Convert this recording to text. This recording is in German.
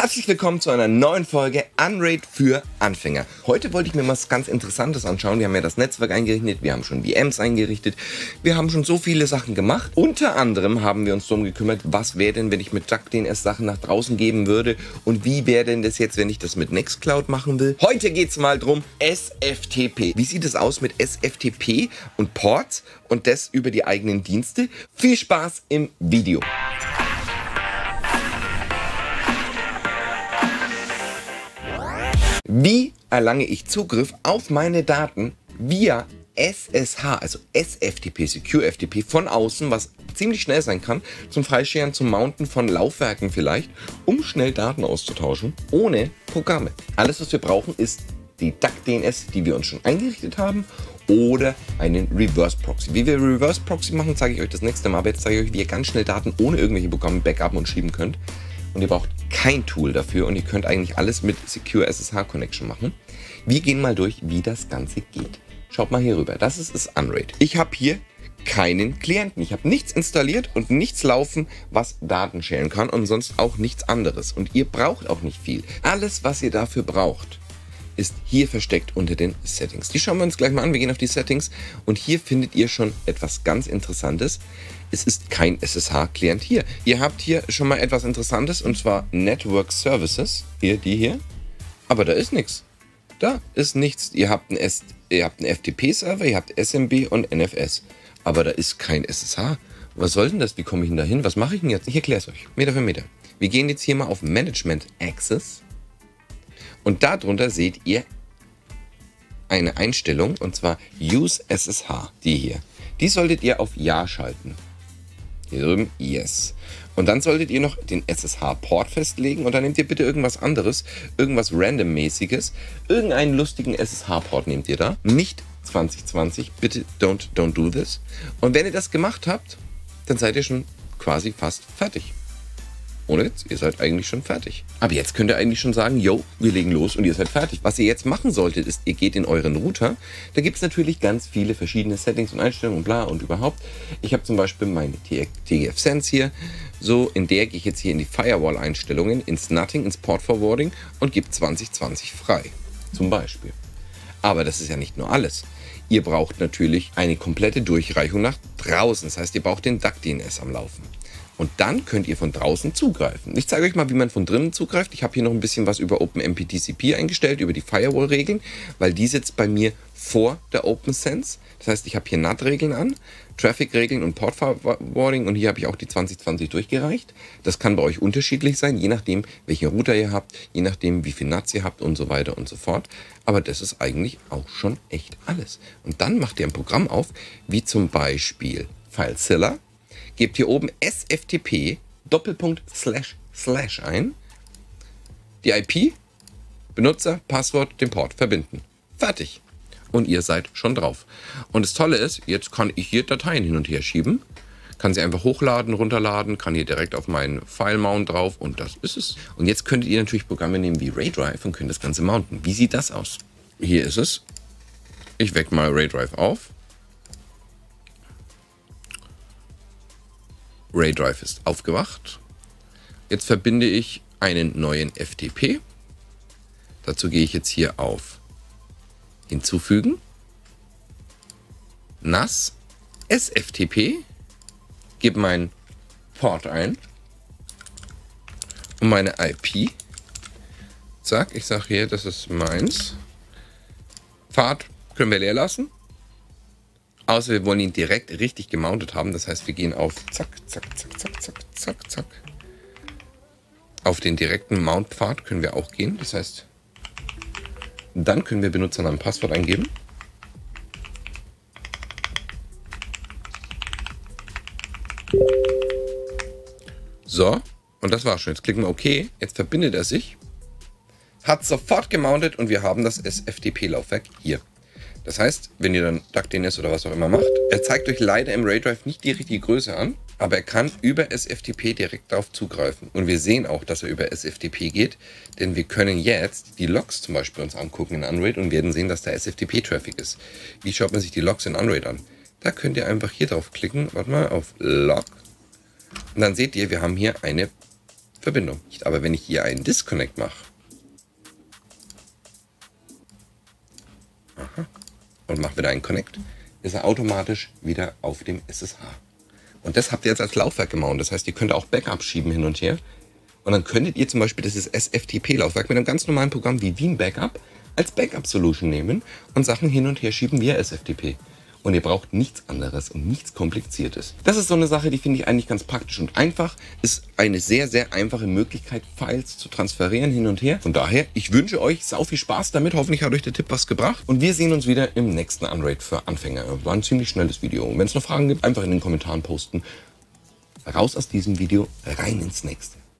Herzlich willkommen zu einer neuen Folge Unraid für Anfänger. Heute wollte ich mir was ganz Interessantes anschauen. Wir haben ja das Netzwerk eingerichtet, wir haben schon VMs eingerichtet, wir haben schon so viele Sachen gemacht. Unter anderem haben wir uns darum gekümmert, was wäre denn, wenn ich mit DuckDNS Sachen nach draußen geben würde und wie wäre denn das jetzt, wenn ich das mit Nextcloud machen will. Heute geht es mal drum SFTP. Wie sieht es aus mit SFTP und Ports und das über die eigenen Dienste? Viel Spaß im Video. Wie erlange ich Zugriff auf meine Daten via SSH, also SFTP, Secure FTP von außen, was ziemlich schnell sein kann, zum Freischeren, zum Mounten von Laufwerken vielleicht, um schnell Daten auszutauschen, ohne Programme. Alles, was wir brauchen, ist die DuckDNS, die wir uns schon eingerichtet haben, oder einen Reverse Proxy. Wie wir Reverse Proxy machen, zeige ich euch das nächste Mal, aber jetzt zeige ich euch, wie ihr ganz schnell Daten ohne irgendwelche Programme backupen und schieben könnt. Und ihr braucht kein Tool dafür und ihr könnt eigentlich alles mit Secure SSH Connection machen. Wir gehen mal durch, wie das Ganze geht. Schaut mal hier rüber, das ist Unraid. Ich habe hier keinen Klienten. Ich habe nichts installiert und nichts laufen, was Daten sharen kann und sonst auch nichts anderes. Und ihr braucht auch nicht viel. Alles, was ihr dafür braucht, ist hier versteckt unter den Settings. Die schauen wir uns gleich mal an. Wir gehen auf die Settings und hier findet ihr schon etwas ganz Interessantes. Es ist kein SSH-Client hier. Ihr habt hier schon mal etwas Interessantes und zwar Network Services. Hier, die hier. Aber da ist nichts. Da ist nichts. Ihr habt einen FTP-Server, ihr habt SMB und NFS. Aber da ist kein SSH. Was soll denn das? Wie komme ich denn da hin? Was mache ich denn jetzt? Ich erkläre es euch. Meter für Meter. Wir gehen jetzt hier mal auf Management Access. Und darunter seht ihr eine Einstellung, und zwar Use SSH, die hier. Die solltet ihr auf Ja schalten. Hier drüben Yes. Und dann solltet ihr noch den SSH-Port festlegen und dann nehmt ihr bitte irgendwas anderes, irgendwas Random-mäßiges, irgendeinen lustigen SSH-Port nehmt ihr da. Nicht 2020, bitte don't do this. Und wenn ihr das gemacht habt, dann seid ihr schon quasi fast fertig. Ohne jetzt, ihr seid eigentlich schon fertig. Aber jetzt könnt ihr eigentlich schon sagen, yo, wir legen los und ihr seid fertig. Was ihr jetzt machen solltet, ist, ihr geht in euren Router. Da gibt es natürlich ganz viele verschiedene Settings und Einstellungen und bla und überhaupt. Ich habe zum Beispiel meine TGF-Sense hier. So, in der gehe ich jetzt hier in die Firewall-Einstellungen, ins Nothing, ins Port-Forwarding und gebe 2020 frei. Zum Beispiel. Aber das ist ja nicht nur alles. Ihr braucht natürlich eine komplette Durchreichung nach draußen. Das heißt, ihr braucht den DuckDNS am Laufen. Und dann könnt ihr von draußen zugreifen. Ich zeige euch mal, wie man von drinnen zugreift. Ich habe hier noch ein bisschen was über OpenMP-TCP eingestellt, über die Firewall-Regeln, weil die sitzt bei mir vor der OpenSense. Das heißt, ich habe hier NAT-Regeln an, Traffic-Regeln und Port-Forwarding und hier habe ich auch die 2020 durchgereicht. Das kann bei euch unterschiedlich sein, je nachdem, welchen Router ihr habt, je nachdem, wie viel NATs ihr habt und so weiter und so fort. Aber das ist eigentlich auch schon echt alles. Und dann macht ihr ein Programm auf, wie zum Beispiel FileZilla. Gebt hier oben SFTP // ein, die IP, Benutzer, Passwort, den Port verbinden. Fertig. Und ihr seid schon drauf. Und das Tolle ist, jetzt kann ich hier Dateien hin und her schieben, kann sie einfach hochladen, runterladen, kann hier direkt auf meinen File-Mount drauf und das ist es. Und jetzt könntet ihr natürlich Programme nehmen wie RayDrive und könnt das Ganze mounten. Wie sieht das aus? Hier ist es. Ich wecke mal RayDrive auf. RayDrive ist aufgewacht. Jetzt verbinde ich einen neuen FTP. Dazu gehe ich jetzt hier auf Hinzufügen. NAS SFTP. Gebe meinen Port ein. Und meine IP. Zack, ich sage hier, das ist meins. Pfad können wir leer lassen. Außer wir wollen ihn direkt richtig gemountet haben. Das heißt, wir gehen auf zack, zack, zack, zack, zack, zack, zack. Auf den direkten Mount-Pfad können wir auch gehen. Das heißt, dann können wir Benutzernamen und Passwort eingeben. So, und das war's schon. Jetzt klicken wir OK. Jetzt verbindet er sich. Hat sofort gemountet und wir haben das SFTP-Laufwerk hier. Das heißt, wenn ihr dann DuckDNS oder was auch immer macht, er zeigt euch leider im RayDrive nicht die richtige Größe an, aber er kann über SFTP direkt darauf zugreifen. Und wir sehen auch, dass er über SFTP geht, denn wir können jetzt die Logs zum Beispiel uns angucken in Unraid und werden sehen, dass da SFTP-Traffic ist. Wie schaut man sich die Logs in Unraid an? Da könnt ihr einfach hier drauf klicken, warte mal, auf Log. Und dann seht ihr, wir haben hier eine Verbindung. Aber wenn ich hier einen Disconnect mache und mache wieder einen Connect, ist er automatisch wieder auf dem SSH. Und das habt ihr jetzt als Laufwerk gemountet. Das heißt, ihr könnt auch Backup schieben hin und her. Und dann könntet ihr zum Beispiel dieses SFTP-Laufwerk mit einem ganz normalen Programm wie Veeam Backup als Backup-Solution nehmen und Sachen hin und her schieben via SFTP. Und ihr braucht nichts anderes und nichts Kompliziertes. Das ist so eine Sache, die finde ich eigentlich ganz praktisch und einfach. Ist eine sehr, sehr einfache Möglichkeit, Files zu transferieren hin und her. Von daher, ich wünsche euch sau viel Spaß damit. Hoffentlich hat euch der Tipp was gebracht. Und wir sehen uns wieder im nächsten Unraid für Anfänger. War ein ziemlich schnelles Video. Und wenn es noch Fragen gibt, einfach in den Kommentaren posten. Raus aus diesem Video, rein ins nächste.